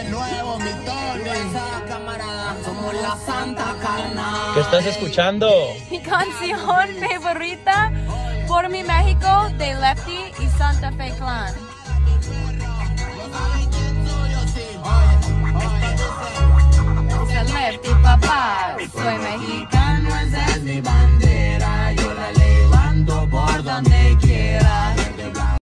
de nuevo, mi Tony. Somos la Santa Cana. ¿Qué estás escuchando? Mi canción favorita, Por mi México, de Lefty y Santa Fe Clan. Dice Lefty, papá, soy mexicano.